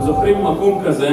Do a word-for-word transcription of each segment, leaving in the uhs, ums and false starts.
זוכרים מקום כזה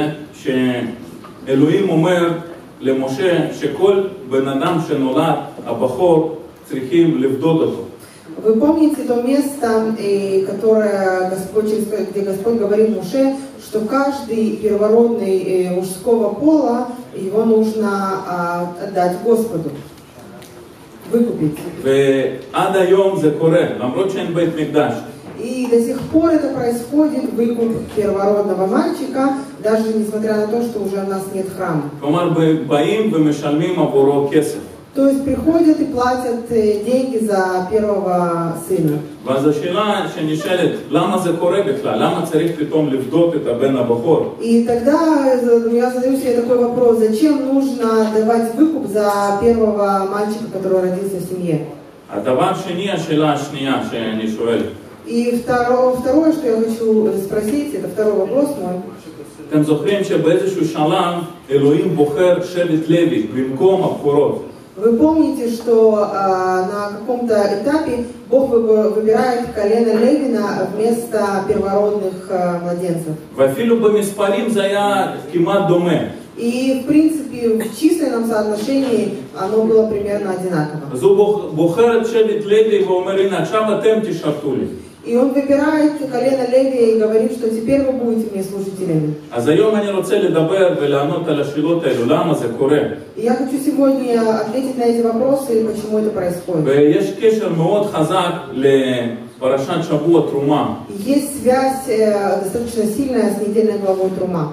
שאלוהים אומר למשה שכל בן אדם שנולד, הבחור, צריכים לפדות אותו. Вы помните то место, которое Господь, где Господь говорит Моше, что каждый первородный мужского пола, его нужно отдать Господу, выкупить. ועד היום זה קורה, למרות שאין בית מקדש. И до сих пор это происходит, выкуп первородного мальчика, даже несмотря на то, что уже у нас нет храма. כלומר, באים ומשלמים עבורו כסף. То есть приходят и платят деньги за первого сына. ואז השאלה שנשאלת, למה זה קורה בכלל? למה צריך פתאום לפדות את הבן הבכור? И тогда я задаю себе такой вопрос, зачем нужно давать выкуп за первого мальчика, который родился в семье? הדבר שני, השאלה השנייה שאני שואל. И второе, второе, что я хочу спросить, это второй вопрос мой. אתם זוכרים שבאיזשהו שלב אלוהים בוחר שבט לוי במקום הבכורות. Вы помните, что а, на каком-то этапе Бог выбирает колено Левина вместо первородных а, младенцев. ואפילו במספרים זה היה כמעט דומה. И в принципе в численном соотношении оно было примерно одинаково. אז הוא בוחר את שבט לוי ואומר, הנה עכשיו אתם תשרתו לי. И он выбирает колено Левия и говорит, что теперь вы будете мне служителями. אז היום אני רוצה לדבר ולענות על השאלות האלו, למה זה קורה? И я хочу сегодня ответить на эти вопросы, почему это происходит. ויש קשר מאוד חזק לפרשת שבוע תרומה. Есть связь э, достаточно сильная с недельной главой Трума.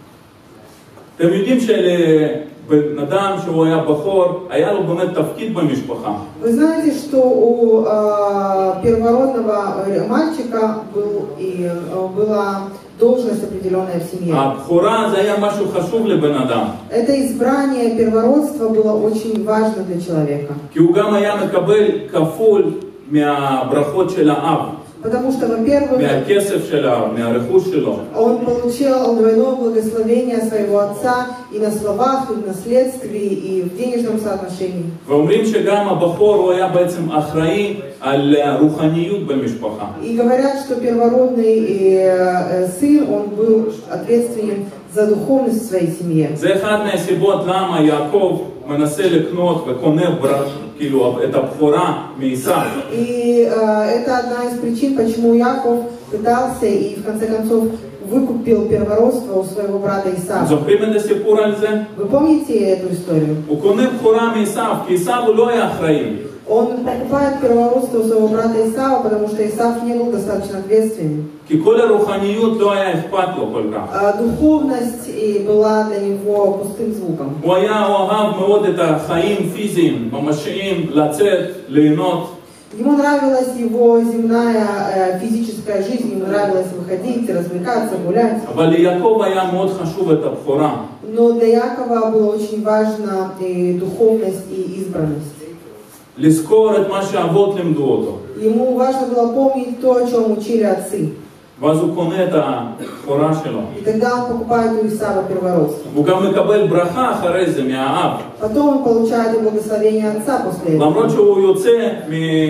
אתם יודעים שלבן אדם שהוא היה בכור, היה לו באמת תפקיד במשפחה. Вы знаете, что у э, первородного мальчика был, и, э, была должность определенная в семье. הבכורה זה היה משהו חשוב לבן אדם. Это избрание первородства было очень важно для человека. כי הוא גם היה מקבל כפול מהברכות של האב. Потому что, во-первых, מהכסף של האב, מהרכוש שלו. он получил двойное благословение своего отца и на словах, и в наследстве, и в денежном соотношении. ואומרים שגם הבכור הוא היה בעצם אחראי על רוחניות במשפחה. И говорят, что первородный сын, он был ответственен за духовность в своей семье. זה אחד מהסיבות למה יעקב מנסה לקנות וקונה כאילו את הבכורה מעשיו. И э, это одна из причин, почему Яков пытался и в конце концов выкупил первородство у своего брата Исава. זוכרים את הסיפור על זה? Вы помните эту историю? הוא קונה בכורה מעשיו, כי עשיו הוא לא היה אחראי. Он покупает первородство у своего брата Исава, потому что Исав не был достаточно ответственным. כי כל הרוחניות לא היה אכפת לו כל כך. А духовность была для него пустым звуком. הוא היה אוהב מאוד את החיים פיזיים, ממשיים, לצאת, ליהנות. Ему нравилась его земная э, физическая жизнь, ему нравилось выходить, развлекаться, гулять. אבל ליעקב היה מאוד חשוב את הבכורה. Но для Якова было очень важно и духовность, и избранность. לזכור את מה שהאבות לימדו אותו. Ему важно было помнить то, о чем учили отцы. ואז הוא קונה את הבכורה שלו. И тогда он покупает у Исава первородство. הוא גם מקבל ברכה אחרי זה מהאב. Потом он получает и благословение отца после этого. למרות שהוא יוצא מ...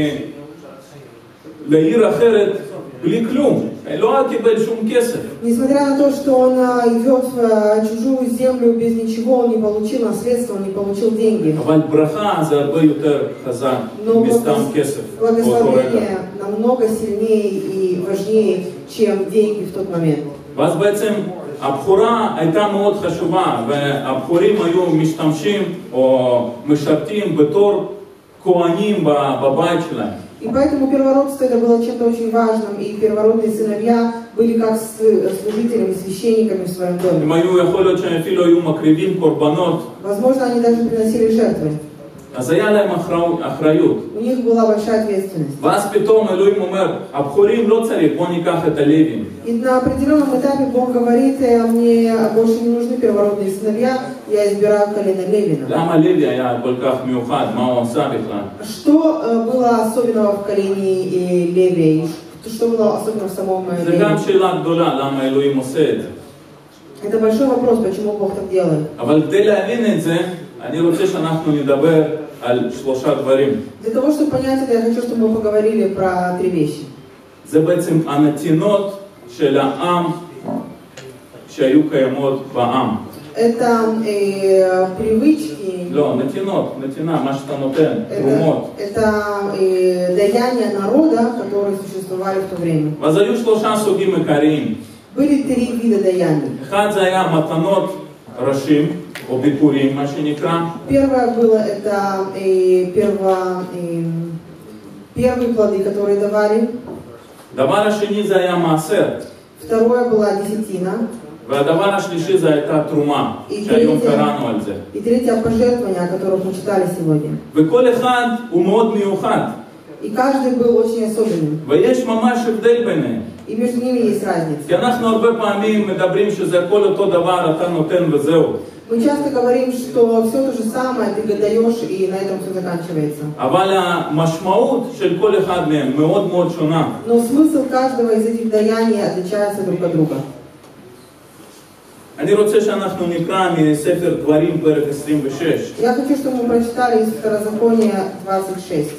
לעיר אחרת בלי כלום. לא קיבל שום כסף. Несмотря на то, что он идет в чужую землю без ничего, он не получил наследство, он не получил деньги. אבל ברכה זה הרבה יותר חזק מסתם כסף. Благословение намного сильнее и важнее, чем деньги в тот момент. ואז בעצם הבכורה הייתה מאוד חשובה, והבכורים היו משתמשים או משרתים בתור כהנים בבית שלהם. И поэтому первородство это было чем-то очень важным, и первородные сыновья были как служителями, священниками в своем доме. הם היו, יכול להיות שהם אפילו היו מקריבים קורבנות. Возможно, они даже приносили жертвы. אז היה להם אחריות. У них была большая ответственность. ואז פתאום אלוהים אומר, הבכורים לא צריך, בוא ניקח את הלווים. И на определенном этапе Бог говорит, мне больше не нужны первородные сыновья, я избираю колено Левина. למה לוי היה כל כך מיוחד? מה הוא עשה בכלל? Что было особенного в колене Левия? Что было особенного в самом Левии? זה גם שאלה גדולה, למה אלוהים עושה את זה. Это большой вопрос, почему Бог так делает. אבל כדי להבין את זה, אני רוצה שאנחנו נדבר על שלושה דברים. Для того, чтобы понять это, я хочу, чтобы мы поговорили про три вещи. זה בעצם הנתינות של העם שהיו קיימות בעם. Это э, привычки, לא, נתינות, נתינה, מה שאתה נותן, תרומות. это э, даяние народа, которые существовали в то время. אז היו שלושה סוגים עיקריים. Были три вида даяний. אחד זה היה מתנות ראשים, או ביקורים, מה שנקרא. Первое было это э, перво, э, первые плоды, которые давали. דבר השני זה היה מעשר. Второе была десятина. והדבר השלישי זה הייתה תרומה, שהיום קראנו על זה. И третье пожертвование, о которых мы читали сегодня. וכל אחד הוא מאוד מיוחד. И каждый был очень особенным. ויש ממש הבדל ביניהם. И между ними есть разница. כי אנחנו הרבה פעמים מדברים שזה הכל אותו דבר, אתה נותן וזהו. Мы часто говорим, что все то же самое, ты даешь, и на этом все заканчивается. אבל המשמעות של כל אחד מהם מאוד מאוד שונה. Но смысл каждого из этих даяний отличается друг от друга. אני רוצה שאנחנו נקרא מספר דברים פרק עשרים ושש. Я хочу, чтобы мы прочитали из Второзакония двадцать шесть.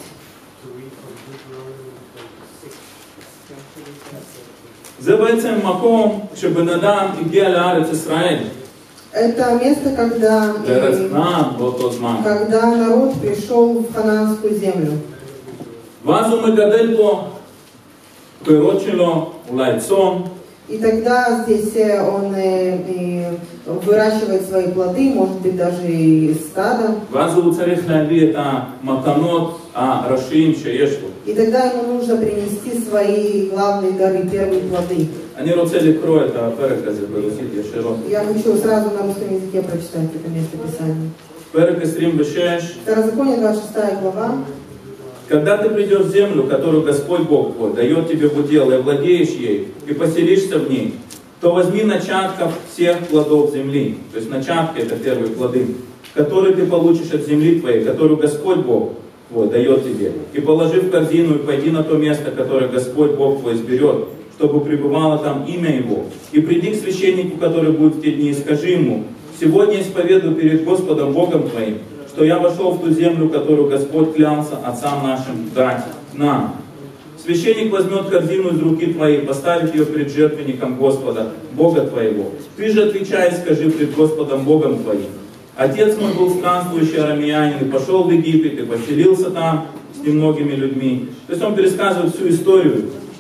זה בעצם מקום שבן אדם הגיע לארץ ישראל. Это место, когда, לארץ כנען באותו זמן. когда народ пришел в ханаанскую землю. ואז הוא מגדל פה פירות שלו, אולי צאן. И тогда здесь он э, э, выращивает свои плоды, может быть даже и стадо. ואז הוא צריך להביא את המתנות הראשיים שיש לו. И тогда ему нужно принести свои главные дары, первые плоды. אני רוצה לקרוא את הפרק הזה ברוסית ישירות. Я хочу сразу на русском языке прочитать это место Писания. פרק עשרים ושש. Второзаконие двадцать шестая глава. Когда ты придешь в землю, которую Господь Бог твой дает тебе в удел, и владеешь ей, и поселишься в ней, то возьми начатков всех плодов земли. То есть начатки — это первые плоды, которые ты получишь от земли твоей, которую Господь Бог твой дает тебе. И положи в корзину, и пойди на то место, которое Господь Бог твой изберет, чтобы пребывало там имя Его. И приди к священнику, который будет в те дни, и скажи ему: сегодня исповедую перед Господом Богом твоим, что я вошел в ту землю, которую Господь клялся отцам нашим дать нам. Священник возьмет корзину из руки твоей, поставит ее пред жертвенником Господа, Бога твоего. Ты же отвечай, скажи пред Господом Богом твоим: отец мой был странствующий арамеянин, и пошел в Египет, и поселился там с немногими людьми. То есть он пересказывает всю историю.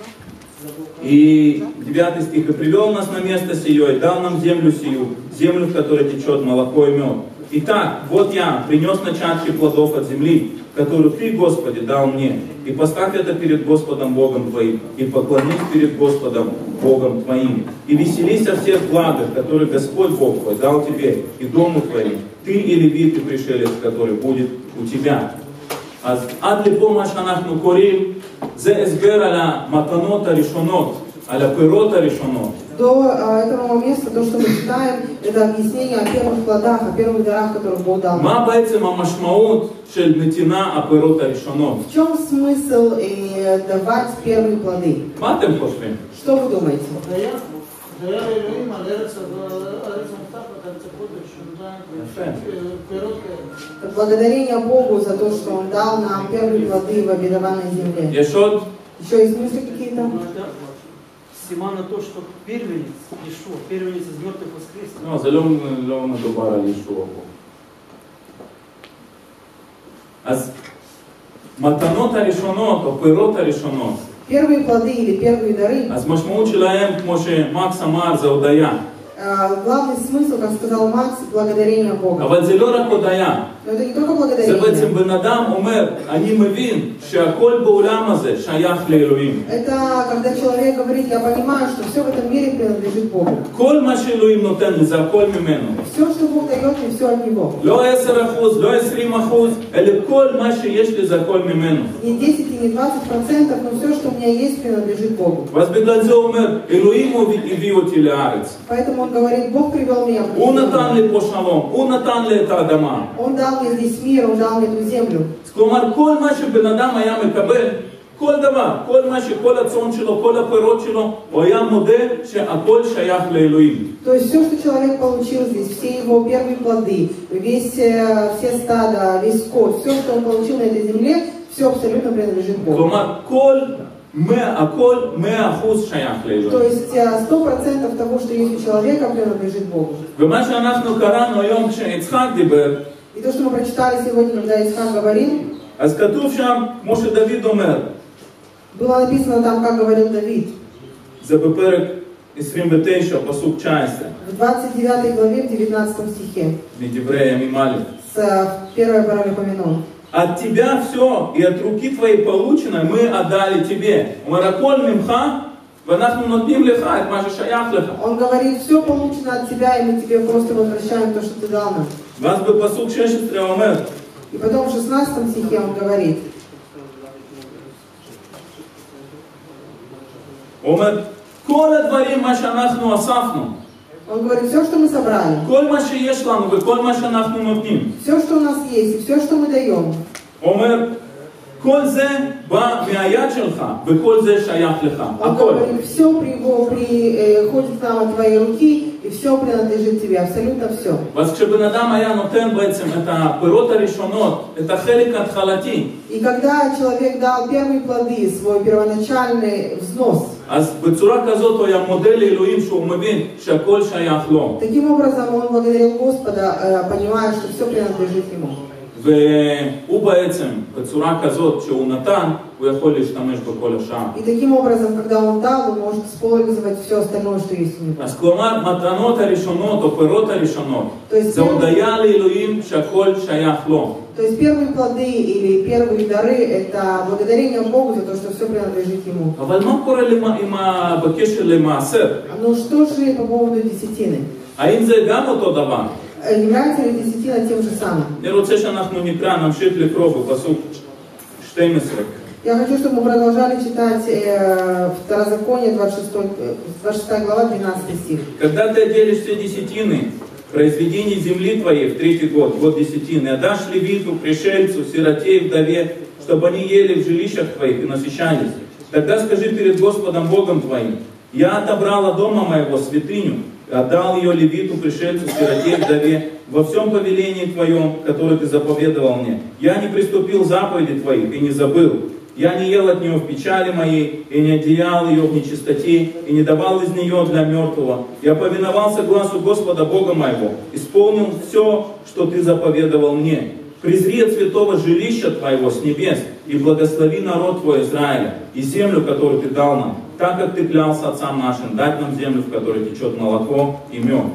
И девятый стих: и привел нас на место сие, и дал нам землю сию, землю, в которой течет молоко и мед. Итак, вот я принес начатки плодов от земли, которую Ты, Господи, дал мне, и поставь это перед Господом Богом твоим, и поклонись перед Господом Богом твоим, и веселись о всех благах, которые Господь Бог твой дал тебе и дому твоему, ты и левит, и пришелец, который будет у тебя. אז עד לפה מה שאנחנו קוראים זה הסבר על המתנות הראשונות, על הפירות הראשונות. До а, этого момента то, что мы читаем, это объяснение о первых плодах, о первых дарах, которых Бог дал. מה בעצם המשמעות של נתינה הפירות הראשונות? В чем смысл э, давать первые плоды? מה אתם חושבים? Что вы думаете? Это благодарение Богу за то, что Он дал нам первые плоды в обетованной земле. יש עוד? Еще есть мысли какие-то? Сима на то, что первенец Иешуа, первенец из мертвых воскрес. לא, זה לא, לא מדובר על ישוע פה. אז מתנות הראשונות או פירות הראשונות, Первые плоды или первые дары, אז משמעות שלהם, כמו שמקס אמר, זה הודיה. а, главный смысл, как сказал Макс, благодарение Богу. אבל זה לא רק הודיה. Но это не только זה בעצם благодарение. בן אדם אומר, אני מבין שהכל בעולם הזה שייך לאלוהים. Это когда человек говорит: я понимаю, что все в этом мире принадлежит Богу. כל מה שאלוהים נותן לי זה הכל ממנו. Все, что Бог дает мне, все от Него. לא עשר אחוז, לא עשרים אחוז, אלא כל מה שיש לי זה הכל ממנו. Не десять и не двадцать процентов, но все, что у меня есть, принадлежит Богу. ואז בגלל זה הוא אומר, אלוהים הביא אותי לארץ. Поэтому он говорит: Бог привел меня в הוא эту נתן землю. לי פה שלום, הוא נתן לי את האדמה. Он дал мне здесь мир, Он дал мне эту землю. כלומר, כל מה שבן אדם היה מקבל, כל דבר, כל מה שכל הצאן שלו, כל הפירות שלו, הוא היה מודה שהכל שייך לאלוהים. То есть все, что человек получил здесь, все его первые плоды, весь, э, все стада, весь скот, все, что он получил на этой земле, все абсолютно принадлежит Богу. כלומר, כל הכל מאה אחוז שייך То לאלוהים. есть э, сто процентов того, что есть у человека, принадлежит Богу. ומה שאנחנו קראנו היום כשיצחק דיבר, И то, что мы прочитали сегодня, когда Ицхак говорил, אז כתוב שם, כמו שדוד אומר, было написано там, как говорил Давид. זה בפרק עשרים ותשע, פסוק תשע עשרה, В двадцать девятой главе, в девятнадцатом стихе, מדברי הימים א'. с э, первой паралипоменон. От тебя все, и от руки твоей полученное мы отдали тебе. אומר, הכל ממך, ואנחנו נותנים לך את מה ששייך לך. Он говорит, все получено от тебя, и мы тебе просто возвращаем то, что ты дал нам. ואז בפסוק שש עשרה אומר, И потом в шестнадцатом стихе он говорит, הוא אומר, כל הדברים מה שאנחנו אספנו, он говорит, все, что мы собрали, כל מה שיש לנו וכל מה שאנחנו נותנים, все, что у нас есть, и все, что мы даем, הוא אומר, כל זה בא מהיד שלך, וכל זה שייך לך, он הכל. говорит, все приходит к нам от твоей руки, и все принадлежит тебе, абсолютно все. ואז כשבן אדם היה נותן בעצם את הפירות הראשונות, את החלק ההתחלתי, И когда человек дал первые плоды, свой первоначальный взнос, אז בצורה כזאת הוא היה מודה לאלוהים שהוא מבין שהכל שייך לו. таким образом он благодарил Господа, э, понимая, что все принадлежит ему. והוא בעצם, בצורה כזאת שהוא נתן, הוא יכול להשתמש בכל השאר. И таким образом, когда он дал, он может использовать все остальное, что есть у него. אז כלומר, מתנות הראשונות או פירות הראשונות, То есть זה הודיה לאלוהים שהכל שייך לו. То есть первые плоды или первые дары – это благодарение Богу за то, что все принадлежит Ему. אבל מה קורה למה- עם ה- בקשר למעשר? Но что же по поводу десятины? האם זה גם אותו דבר? Является ли десятина тем же самым? אני רוצה שאנחנו נקרא, נמשיך לקרוא בפסוק שתים עשרה. Я хочу, чтобы мы продолжали читать э, Второзаконие, двадцать шестая, двадцать шестая глава, двенадцатый стих. Когда ты отделишь все десятины, произведений земли твоей в третий год, год десятины, отдашь левиту, пришельцу, сироте и вдове, чтобы они ели в жилищах твоих и насыщались. Тогда скажи перед Господом Богом твоим, я отобрал от дома моего святыню, отдал ее левиту, пришельцу, сироте и вдове, во всем повелении твоем, которое ты заповедовал мне. Я не приступил заповеди твоих и не забыл. Я не ел от нее в печали моей, и не одеял ее в нечистоте, и не давал из нее для мертвого. Я повиновался глазу Господа Бога моего, исполнил все, что ты заповедовал мне. Презри от святого жилища твоего с небес, и благослови народ твой Израиля, и землю, которую ты дал нам, так как ты клялся отцам нашим, дать нам землю, в которой течет молоко и мед.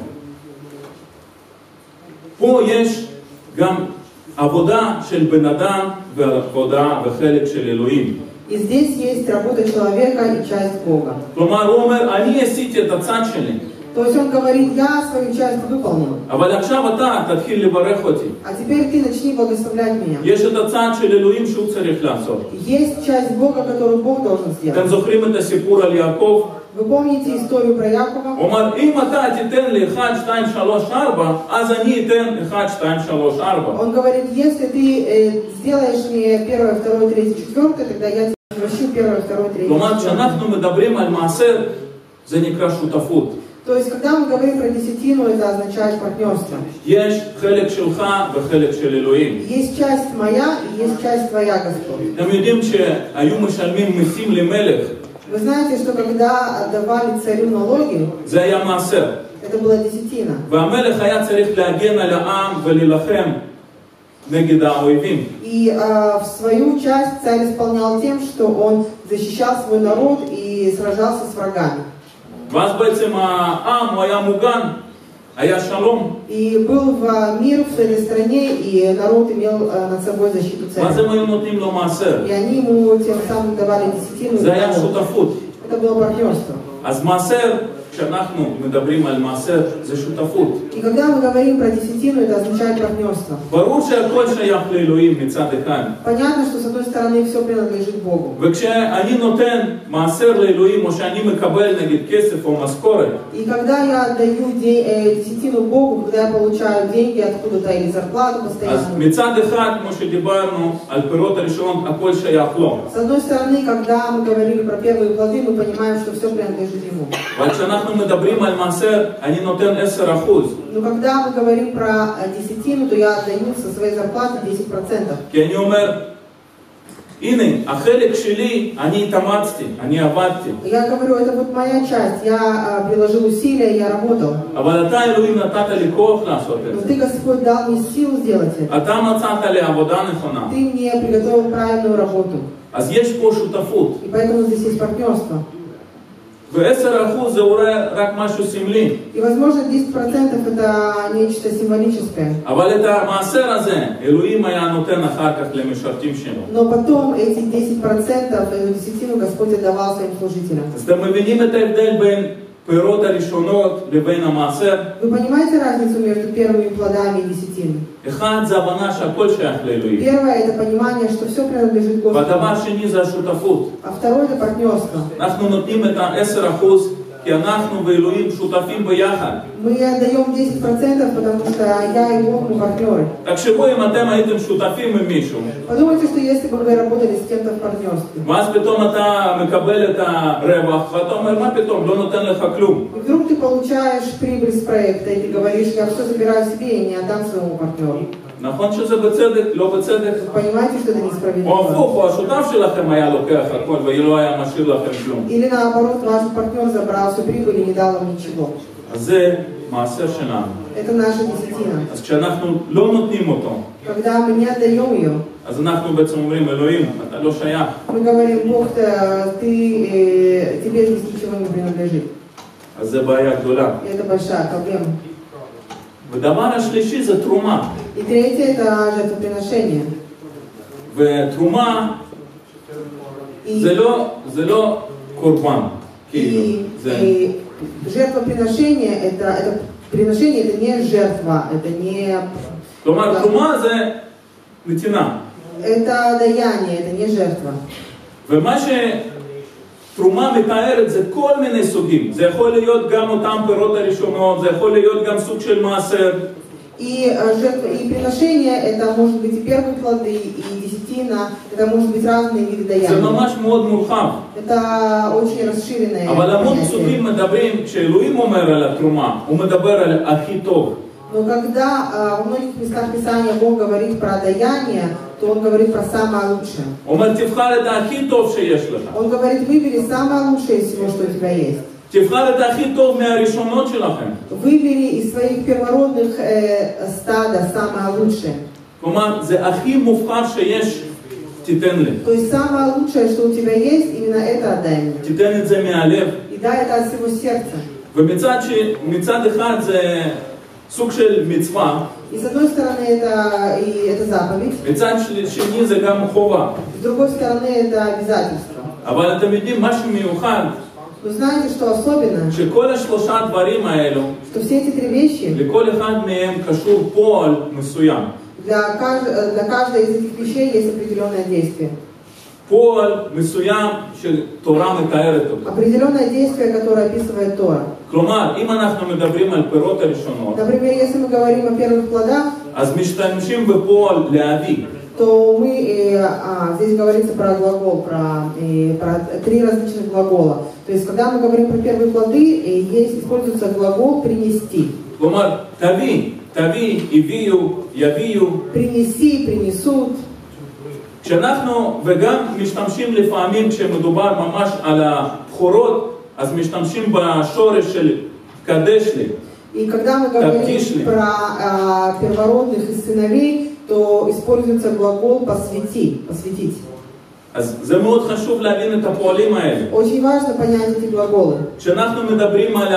פה יש גם עבודה של בן אדם ועבודה וחלק של אלוהים. И здесь есть работа человека и часть Бога. כלומר, הוא אומר, אני עשיתי את הצד שלי, То есть он говорит, я свою часть выполнил, אבל עכשיו אתה תתחיל לברך אותי. а теперь ты начни благословлять меня. יש את הצד של אלוהים שהוא צריך לעשות. Есть часть Бога, которую Бог должен אתם сделать. זוכרים את הסיפור על יעקב? Вы помните историю про Якова? הוא אומר, אם אתה תיתן לי אחת, שתיים, שלוש, ארבע, אז אני אתן אחת, שתיים, שלוש, ארבע. Он говорит, если ты э, сделаешь мне первое, второе, третье, четвертое, тогда я тебе возвращу первое, второе, третье, כלומר, четвертое. כשאנחנו מדברים על מעשר, זה נקרא שותפות. То есть, когда мы говорим про десятину, это означает партнерство. יש חלק שלך וחלק של אלוהים. Есть часть моя и есть часть твоя, Господь. אתם יודעים שהיו משלמים מיסים למלך, Вы знаете, что когда отдавали царю налоги, זה היה מעשר. это была десятина. והמלך היה צריך להגן על העם ולהילחם נגד האויבים. И э, в свою часть царь исполнял тем, что он защищал свой народ и сражался с врагами. ואז בעצם העם הוא היה מוגן, היה שלום. И был в мир в этой стране, и народ имел э, над собой защиту ואז царя. הם היו נותנים לו מעשר. И они ему тем самым давали десятину. זה היה שותפות. Это было партнерство. אז מעשר, כשאנחנו מדברים על מעשר, זה שותפות. И когда мы говорим про десятину, это означает партнерство. ברור שהכל שייך לאלוהים מצד אחד. Понятно, что с одной стороны все принадлежит Богу. וכשאני נותן מעשר לאלוהים, או שאני מקבל נגיד כסף או משכורת, И когда я отдаю де- э, десятину Богу, когда я получаю деньги откуда-то или зарплату אז постоянно, מצד אחד, כמו שדיברנו, על פירות הראשון, הכל שייך לו. с одной стороны, когда мы говорили про первые плоды, мы понимаем, что все принадлежит Ему. אבל כשאנחנו מדברים על מעשר, אני נותן עשרה אחוז. Но когда мы говорим про э, десятину, то я отдаю со своей зарплаты десять процентов. כי אני אומר, הנה, החלק שלי, אני התאמצתי, אני עבדתי. Я говорю, это вот моя часть. Я а, приложил усилия, я работал. אבל אתה, אלוהים, נתת לי כוח לעשות את Но זה. ты, Господь, дал мне силу сделать это. אתה מצאת לי עבודה נכונה. Ты мне приготовил правильную работу. אז יש פה שותפות. И поэтому здесь есть партнерство. ו-עשרה אחוז זה אולי רק משהו סמלי. И, возможно, десять процентов это нечто символическое. אבל את המעשר הזה, אלוהים היה נותן אחר כך למשרתים שלו. Но потом эти десять процентов, эту десятину Господь отдавал своим служителям. אז אתם מבינים את ההבדל בין פירות הראשונות לבין המעשר? Вы понимаете разницу между первыми плодами и десятиной? אחד זה הבנה שהכל שייך לאלוהים. Первое это понимание, что все принадлежит Господу. והדבר השני זה השותפות. А второе это партнерство. אנחנו נותנים את ה-עשרה אחוז כי אנחנו ואלוהים שותפים ביחד. Мы отдаем десять процентов, потому что я и Бог мы партнеры. תחשבו אם אתם הייתם שותפים עם מישהו, Подумайте, что если бы вы работали с кем-то в партнерстве, ואז פתאום אתה מקבל את הרווח, ואתה אומר, מה פתאום, לא נותן לך כלום. и вдруг ты получаешь прибыль с проекта, и ты говоришь, я все забираю себе и не отдам своему партнеру. נכון שזה בצדק? לא בצדק? Вы понимаете, что это או несправедливо? הפוך, או השותף שלכם היה לוקח הכל ולא היה משאיר לכם כלום. Или наоборот, ваш партнер забрал всю прибыль и не дал вам ничего. אז זה מעשר שלנו. Это наша десятина. אז כשאנחנו לא נותנים אותו, Когда мы не отдаем ее, אז אנחנו בעצם אומרים, אלוהים, אתה לא שייך. мы говорим, Бог, ты, э, тебе здесь ничего не принадлежит. אז זה בעיה גדולה. И это большая проблема. ודבר השלישי זה תרומה. И третье это жертвоприношение. ותרומה И, זה לא, זה לא קורבן. כאילו, и, זה... и жертвоприношение это, это приношение это не жертва, это не כלומר, תרומה זה נתינה. это даяние, это не жертва. ומה שתרומה מתארת זה כל מיני סוגים. זה יכול להיות גם אותם פירות הראשונות, זה יכול להיות גם סוג של מעשר. И, э, жертва, и приношение это может быть и первые плоды, и десятина, это может быть разные виды זה даяния. ממש מאוד מורחב. Это очень расширенное אבל המון понятие. פסוקים מדברים, כשאלוהים אומר על התרומה, הוא מדבר על הכי טוב. Но когда э, в многих местах Писания Бог говорит про даяние, то Он говорит про самое лучшее. הוא אומר, תבחר את הכי טוב שיש לך. Он говорит, выбери самое лучшее из всего, что у тебя есть. תבחר את הכי טוב מהראשונות שלכם. Выбери из своих первородных э, стада самое лучшее. כלומר, זה הכי מובחר שיש, תיתן לי. То есть самое лучшее, что у тебя есть, именно это отдай мне. תיתן את זה מהלב. И дай это от всего сердца. ומצד ש... מצד אחד זה סוג של מצווה, И с одной стороны это, и это заповедь, מצד שני זה גם חובה. с другой стороны это обязательство. אבל אתם יודעים, משהו מיוחד, Но знаете, что особенно? שכל השלושה דברים האלו, Что все эти три вещи, לכל אחד מהם קשור פועל מסוים. для, кажд... для каждой из этих вещей есть определенное действие. פועל מסוים שתורה מתארת אותו. Определенное действие, которое описывает Тора. כלומר, אם אנחנו מדברים על פירות הראשונות, Например, если мы говорим о первых плодах, אז משתמשים בפועל להביא. то мы, э, а, здесь говорится про глагол, про, э, про три различных глагола. То есть, когда мы говорим про первые плоды, э, есть, используется глагол «принести». כלומר, תביא, תביא, הביאו, יביאו. «Принеси», «принесут». כשאנחנו, וגם משתמשים לפעמים כשמדובר ממש על הבכורות, אז משתמשים בשורש של קדש לי. И когда мы говорим про а, первородных и сыновей, то используется глагол «посвяти», «посвятить». אז זה מאוד חשוב להבין את הפועלים האלה. Очень важно понять эти глаголы. כשאנחנו מדברים על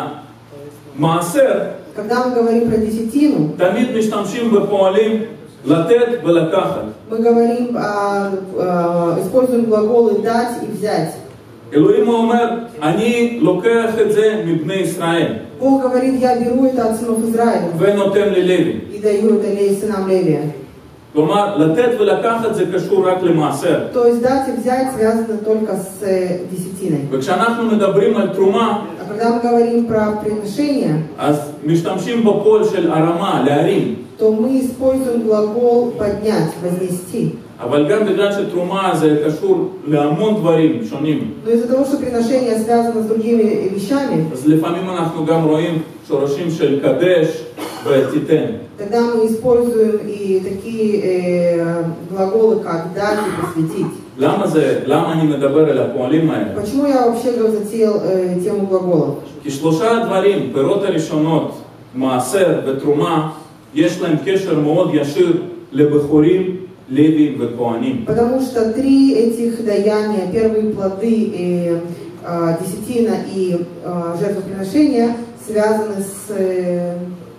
המעשר, Когда мы говорим про десятину, תמיד משתמשים בפועלים לתת ולקחת. мы говорим, а, а, используем глаголы «дать» и «взять». אלוהים אומר, אני לוקח את זה מבני ישראל. Бог говорит, я беру это от сынов Израиля ונותן ללוי. и даю это ле- сынам Левия. כלומר, לתת ולקחת זה קשור רק למעשר. То есть дать и взять связано только с э, десятиной. וכשאנחנו מדברים על תרומה, А когда мы говорим про приношение, אז משתמשים בפועל של הרמה, להרים. то мы используем глагол «поднять», «вознести». אבל גם בגלל שתרומה זה קשור להמון דברים שונים. Но из-за того, что приношение связано с другими вещами, אז לפעמים אנחנו גם רואים שורשים של קדש, ותיתן. Тогда мы используем и такие э, глаголы, как дать и посвятить. למה זה, למה אני מדבר על הפועלים האלה? Почему я вообще затеял э, тему глаголов? כי שלושה הדברים, פירות הראשונות, מעשר ותרומה, יש להם קשר מאוד ישיר לבחורים, לוויים וכהנים. Потому что три этих даяния, первые плоды, э, э, десятина и э, жертвоприношения, связаны с, э,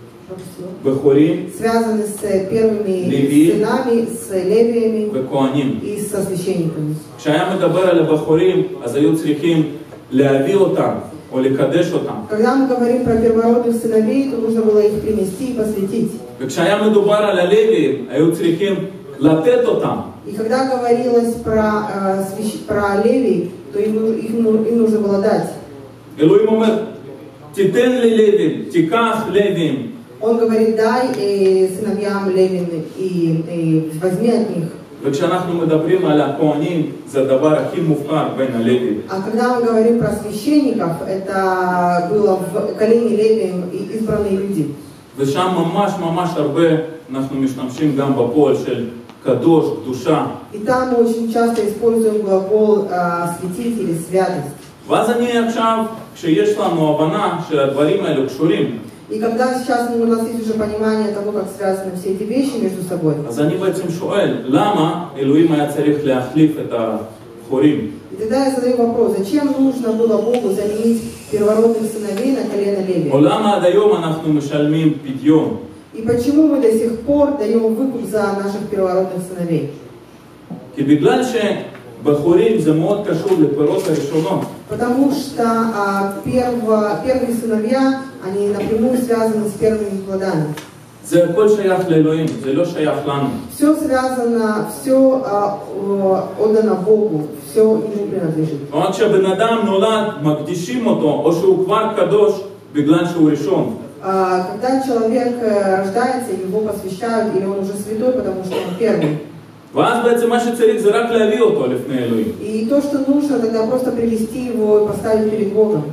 בחורים, связаны с первыми левиим, сынами, с левиями וכהנים. и со священниками. כשהיה מדבר על הבחורים, אז היו צריכים להביא אותם, או לקדש אותם. Когда мы говорим про первородных сыновей, то нужно было их принести и посвятить. וכשהיה מדובר על הלוויים, היו צריכים לתת אותם. И когда говорилось про, э, свящ... про левий, то им, ну- им, ну- им нужно было дать. אלוהים אומר, תיתן לי לוויים, תיקח לוויים. Он говорит, дай э, сыновьям Левины и, и возьми от них. וכשאנחנו מדברים על הכהנים, זה הדבר הכי מובחר בין הלוויים. А когда мы говорим про священников, это было в колене Левием и избранные люди. ושם ממש ממש הרבה אנחנו משתמשים גם בפועל של קדוש, קדושה. И там мы очень часто используем глагол э, «светить» или «святость». ואז אני עכשיו, כשיש לנו הבנה שהדברים האלו קשורים, И когда сейчас у нас есть уже понимание того, как связаны все эти вещи между собой, אז אני בעצם שואל, למה אלוהים היה צריך להחליף את הבחורים? и тогда я задаю вопрос, зачем нужно было Богу заменить первородных сыновей на колено Левия? או למה עד היום אנחנו משלמים פדיון? И почему мы до сих пор даем выкуп за наших первородных сыновей? כי בגלל שבחורים זה מאוד קשור לפירות הראשונות. Потому что а, перво, первые сыновья, они напрямую связаны с первыми плодами. זה הכל שייך לאלוהים, זה לא שייך לנו. Все связано, все а, о, отдано Богу, все ему принадлежит. רק כשבן אדם נולד, מקדישים אותו, או שהוא כבר קדוש בגלל שהוא ראשון. А, когда человек э, рождается, его посвящают, или он уже святой, потому что он первый. ואז בעצם מה שצריך זה רק להביא אותו לפני אלוהים. И то, что нужно, тогда просто привести его и поставить перед Богом.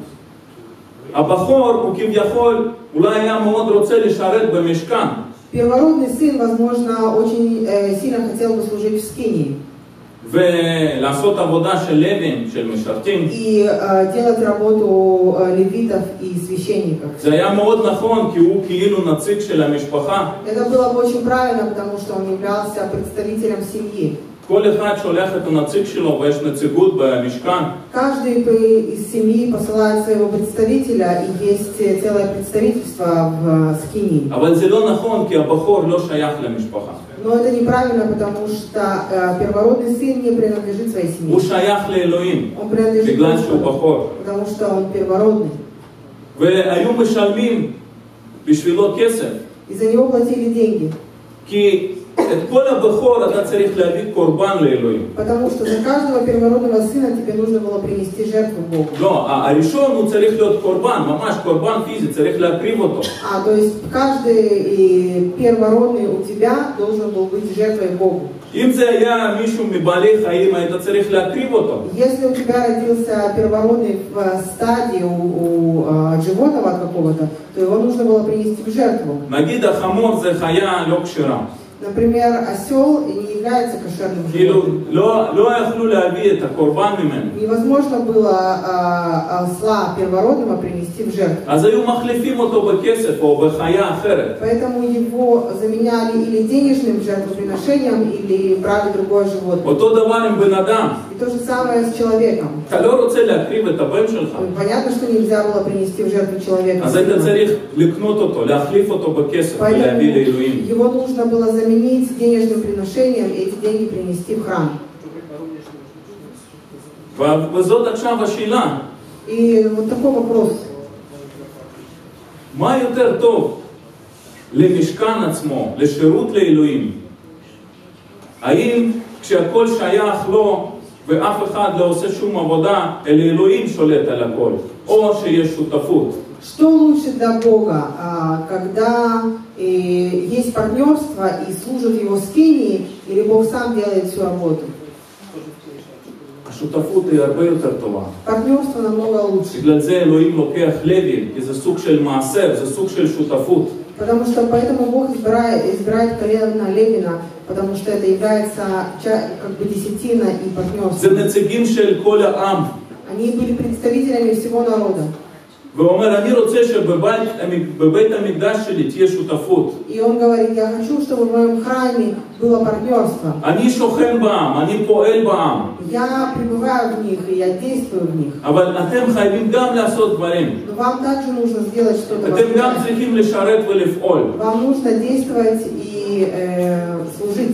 הבחור הוא כביכול, אולי היה מאוד רוצה לשרת במשכן. Первородный сын, возможно, очень э, сильно хотел бы служить в скинии. ולעשות עבודה של לווים, של משרתים. И э, делать работу э, левитов и священников. זה היה מאוד נכון, כי הוא כאילו נציג של המשפחה. Это было бы очень правильно, потому что он являлся представителем семьи. כל אחד שולח את הנציג שלו ויש נציגות במשכן. Каждый из семьи посылает своего представителя, и есть целое представительство в скинии. אבל זה לא נכון, כי הבחור לא שייך למשפחה. Но это неправильно, потому что э, первородный сын не принадлежит своей семье. הוא שייך לאלוהים, Он принадлежит בגלל שהוא Господу, בחור. потому что он первородный. והיו משלמים בשבילו כסף. И за него платили деньги. כי את כל הבכור אתה צריך להביא קורבן לאלוהים. Потому что за каждого первородного сына тебе нужно было принести жертву Богу. לא, הראשון הוא צריך להיות קורבן, ממש קורבן פיזי, צריך להקריב אותו. А, то есть каждый и первородный у тебя должен был быть жертвой Богу. אם זה היה מישהו מבעלי חיים, היית צריך להקריב אותו. Если у тебя родился первородный в стадии у, у а, животного от какого-то, то его нужно было принести в жертву. נגיד החמור זה חיה לא כשרה. Например, осел не является кошерным כאילו, животным. לא, לא יכלו להביא את הקורבן ממנו. Невозможно было а, осла первородного принести в жертву. אז היו מחליפים אותו בכסף או בחיה אחרת. Поэтому его заменяли или денежным жертвоприношением, или брали другое животное. אותו דבר עם בן אדם. И то же самое с человеком. אתה לא רוצה להקריב את הבן שלך. Понятно, что нельзя было принести в жертву человека. אז היית צריך לקנות אותו, להחליף אותו בכסף Поэтому ולהביא לאלוהים. его нужно было заменить денежным приношением и эти деньги принести в храм. וזאת עכשיו השאלה. И вот такой вопрос. מה יותר טוב למשכן עצמו, לשירות לאלוהים? האם כשהכל שייך לו ואף אחד לא עושה שום עבודה, אלא אלוהים שולט על הכל, או שיש שותפות? Что лучше для Бога, а, когда э, есть партнерство и служат его скинии, или Бог сам делает всю работу? השותפות היא הרבה יותר טובה. Партнерство намного лучше. בגלל זה אלוהים לוקח לוי, כי זה סוג של מעשר, זה סוג של שותפות. Потому что поэтому Бог избирает, избирает колено Левина, потому что это является как бы десятина и זה партнерство. נציגים של כל העם. Они были представителями всего народа. והוא אומר, אני רוצה שבבית בבית המקדש שלי תהיה שותפות. И он говорит, я хочу, чтобы в моем храме было партнерство. אני שוכן בעם, אני פועל בעם. Я пребываю в них, и я действую в них. אבל אתם חייבים גם לעשות דברים. Но вам также нужно сделать что-то. אתם גם צריכים לשרת ולפעול. Вам нужно действовать и э, служить.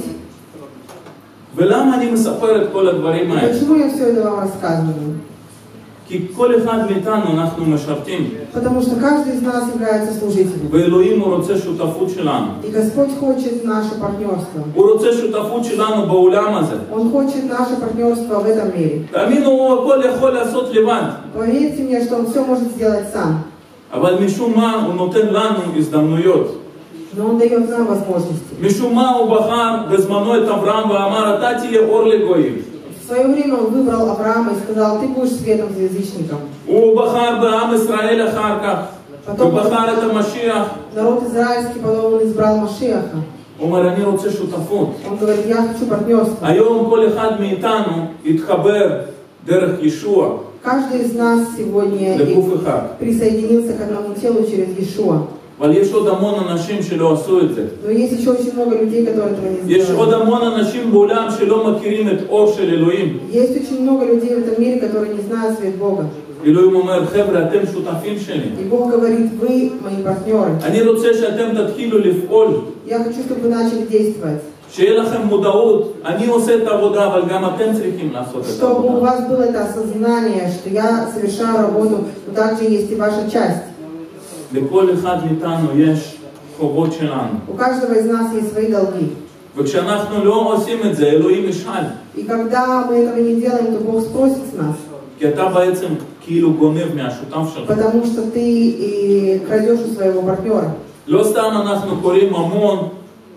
ולמה אני מספר את כל הדברים האלה? Почему я все это вам рассказываю? כי כל אחד מאיתנו אנחנו משרתים. Потому что каждый из нас является служителем. ואלוהים הוא רוצה שותפות שלנו. И Господь хочет наше партнерство. הוא רוצה שותפות שלנו בעולם הזה. Он хочет наше партнерство в этом мире. תאמינו, הוא הכל יכול לעשות לבד. Поверьте мне, что Он все может сделать сам. אבל משום מה הוא נותן לנו הזדמנויות. Но Он дает нам возможности. משום מה הוא בחר בזמנו את אברהם ואמר, אתה תהיה אור לגויים. В свое время Он выбрал Авраама и сказал, ты будешь светом за язычникам. הוא בחר בעם ישראל אחר כך. הוא בחר את המשיח. Народ израильский, потом Он избрал Машиаха. הוא אומר, אני רוצה שותפות. Он говорит, я хочу партнерство. היום כל אחד מאיתנו יתחבר דרך ישוע Каждый из нас сегодня לגוף אחד. присоединился к одному телу через Иешуа. אבל יש עוד המון אנשים שלא עשו את זה. Но есть еще очень много людей, которые этого не יש עוד сделали. המון אנשים בעולם שלא מכירים את אור של אלוהים. Есть очень много людей в этом мире, которые не знают свет Бога. אלוהים אומר, חבר'ה, אתם שותפים שלי. И Бог говорит, вы мои партнеры. אני רוצה שאתם תתחילו לפעול. Я хочу, чтобы вы начали действовать. שיהיה לכם מודעות. אני עושה את העבודה, אבל גם אתם צריכים לעשות את Чтобы у העבודה. вас было это осознание, что я совершаю работу, но также есть и ваша часть. לכל אחד מאיתנו יש חובות שלנו. У каждого из нас есть свои долги. וכשאנחנו לא עושים את זה, אלוהים ישאל. И когда мы этого не делаем, то Бог спросит с нас. כי אתה בעצם כאילו גונב מהשותף שלך. Потому что ты и крадешь у своего партнера. לא סתם אנחנו קוראים המון,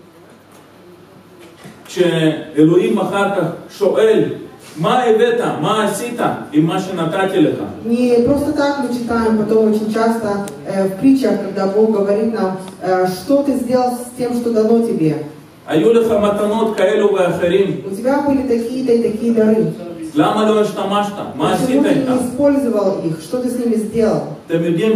כשאלוהים אחר כך שואל, מה הבאת, מה עשית עם מה שנתתי לך? Не просто так мы читаем, потом очень часто э, в притчах, когда Бог говорит нам, э, что ты сделал с тем, что дано тебе. היו לך מתנות כאלו ואחרים, У тебя были такие-то и такие дары. למה לא השתמשת? מה עשית Почему ты איתם? не использовал их? Что ты с ними сделал? אתם יודעים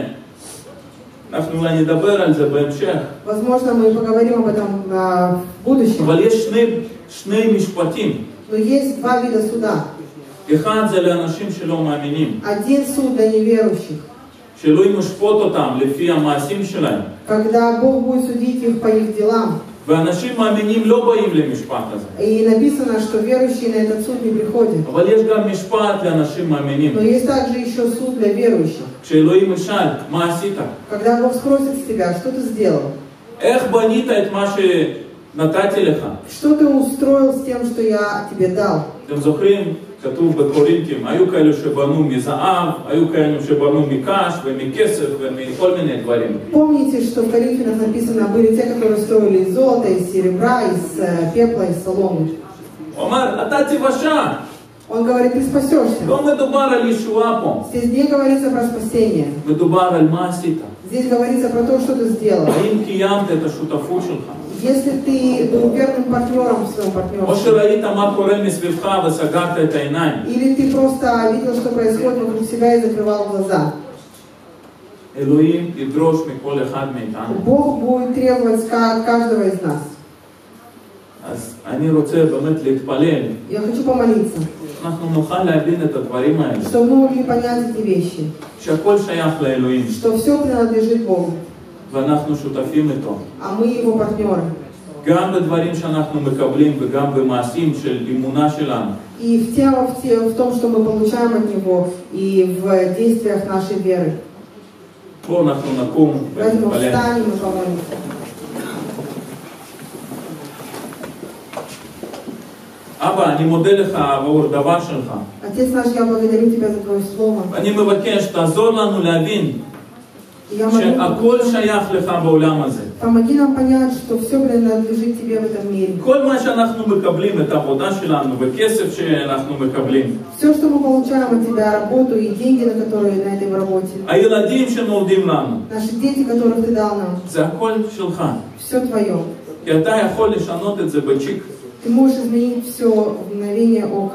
שאנחנו אולי נדבר על זה בהמשך, Возможно, мы поговорим об этом э, в будущем. אבל יש שני, שני משפטים. Но есть два вида суда. אחד זה לאנשים שלא מאמינים, Один суд для неверующих, שאלוהים ישפוט אותם לפי המעשים שלהם. когда Бог будет судить их по их делам. ואנשים מאמינים לא באים למשפט הזה. И написано, что верующие на этот суд не приходят. אבל יש גם משפט לאנשים מאמינים. Но есть также еще суд для верующих. כשאלוהים ישאל, מה עשית? Когда Бог спросит с тебя, что ты сделал? איך בנית את מה שנתתי לך? Что ты устроил с тем, что я тебе дал? אתם זוכרים? כתוב בקורינתים, היו כאלו שבנו מזהב, היו כאלו שבנו מקש ומכסף ומכל מיני דברים. Помните, что в Коринфянах написано, были те, которые строили из золота, из серебра, из э, пепла, из соломы. הוא אומר, אתה תיוושע. Он говорит, ты спасешься. לא מדובר על ישועה פה. Здесь не говорится про спасение. מדובר על מה עשית. Здесь говорится про то, что ты сделал. האם קיימת את השותפות שלך? Если ты был верным партнером в своем או партнерстве, שראית מה קורה מסביבך וסגרת את העיניים. или ты просто видел, что происходит вокруг себя и закрывал глаза. אלוהים ידרוש מכל אחד מאיתנו. Бог будет требовать от каждого из нас. אז אני רוצה באמת להתפלל. Я хочу помолиться, אנחנו נוכל להבין את הדברים האלה. чтобы мы могли понять эти вещи, שהכל שייך לאלוהים. что все принадлежит Богу, ואנחנו שותפים איתו. а мы его партнеры. גם בדברים שאנחנו מקבלים וגם במעשים של אמונה שלנו. И в, тем, в, те, в том, что мы получаем от Него, и в действиях нашей веры. בואו אנחנו נקום Поэтому ונתפלל. встанем и помолимся. אבא, אני מודה לך עבור דבר שלך. Отец наш, я благодарю Тебя за Твое Слово. ואני מבקש, תעזור לנו להבין Я молю, שהכל שייך לך בעולם הזה. помоги нам понять, что все принадлежит тебе в этом мире. כל מה שאנחנו מקבלים, את העבודה שלנו וכסף שאנחנו מקבלים, Все, что мы получаем от тебя, работу и деньги, на которые на этой работе, הילדים שנולדים לנו, наши дети, которых ты дал нам, זה הכל שלך. все твое. כי אתה יכול לשנות את זה בצ'יק. Ты можешь изменить все в мгновение ока.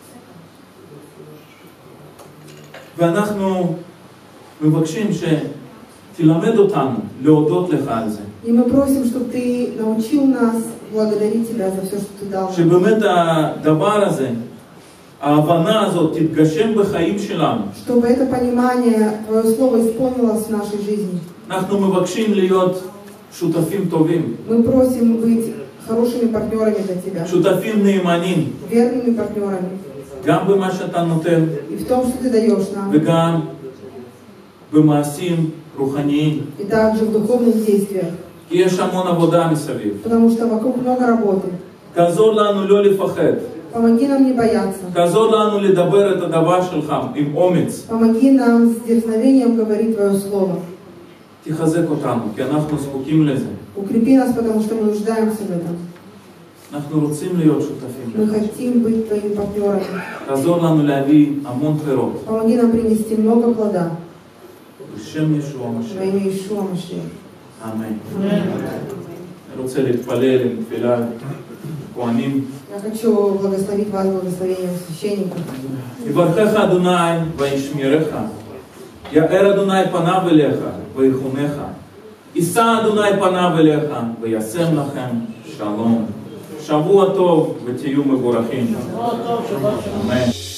ואנחנו מבקשים שתלמד אותנו להודות לך על זה. И мы просим, чтобы ты научил нас благодарить тебя за все, что ты дал нам. שבאמת הדבר הזה, ההבנה הזאת תתגשם בחיים שלנו. Чтобы это понимание, твое слово исполнилось в нашей жизни. אנחנו מבקשים להיות שותפים טובים. Мы просим быть хорошими партнерами для тебя. שותפים נאמנים. Верными партнерами. גם במה שאתה נותן. И в том, что ты даешь нам. וגם במעשים רוחניים. И также в духовных действиях. כי יש המון עבודה מסביב. Потому что вокруг много работы. תעזור לנו לא לפחד. Помоги нам не бояться. תעזור לנו לדבר את הדבר שלך עם אומץ. Помоги нам с дерзновением говорить твое слово. תחזק אותנו, כי אנחנו זקוקים לזה. Укрепи нас, потому что мы нуждаемся в этом. אנחנו רוצים להיות שותפים. Мы хотим быть твоими партнерами. תעזור לנו להביא המון פירות. Помоги нам принести много плода. בשם ישוע Во המשיח. имя Иешуа Машиах. אמן. אני רוצה להתפלל עם תפילה כהנים. Я хочу благословить вас благословением священника. יברכך אדוני וישמרך. יאר אדוני פניו אליך ויחונך. יישא אדוני פניו אליך וישם לכם שלום. שבוע טוב ותהיו מבורכים. אמן.